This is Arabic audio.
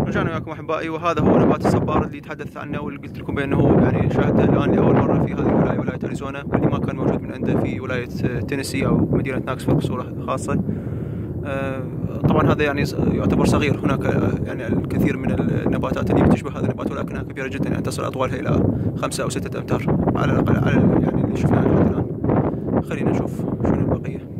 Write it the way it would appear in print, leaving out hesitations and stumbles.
رجعنا وياكم احبائي، وهذا هو نبات الصبار اللي تحدثت عنه واللي قلت لكم بانه يعني شاهدته الان لاول مره في هذه الولايه، ولايه اريزونا، واللي ما كان موجود من عنده في ولايه تينيسي او مدينه ناكسفيل بصوره خاصه. طبعا هذا يعني يعتبر صغير، هناك يعني الكثير من النباتات اللي بتشبه هذا النبات ولكنها كبيره جدا، يعني تصل اطوالها الى 5 أو 6 أمتار على الاقل، على يعني اللي شفناه لحد الان. خلينا نشوف شنو البقيه.